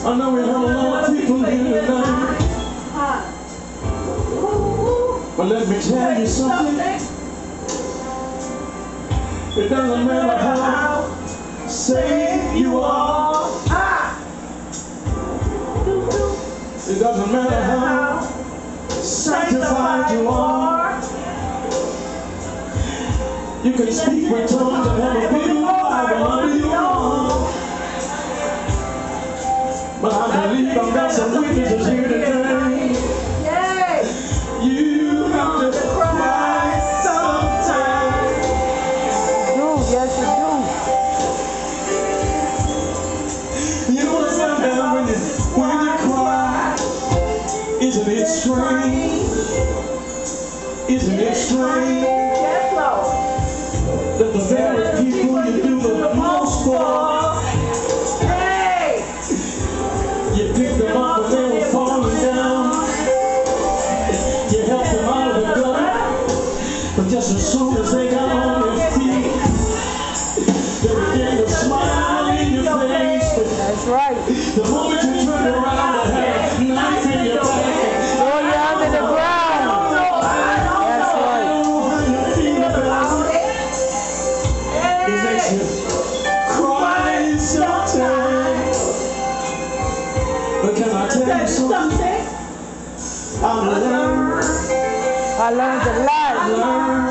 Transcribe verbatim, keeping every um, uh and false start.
I know we have a lot of people here tonight, but let me tell you something. It doesn't matter how saved you are. It doesn't matter how sanctified you are. You can speak with tongues and have a big Bible under your arm. But I believe I've got some witnesses here today. You have to cry sometimes. You, yes you do. You know what I found when you, when you cry? Isn't it strange? Isn't it strange that the very people you do the most for, you pick them up when they were falling down, you helped them out of the gutter, but just as soon as they got on their feet, they began to smile in your face. That's right. The moment you turn around and have a knife in your back, throw you under the ground. That's right. It makes you cry sometimes. But can I tell you something? I learned, I learned a lot. learned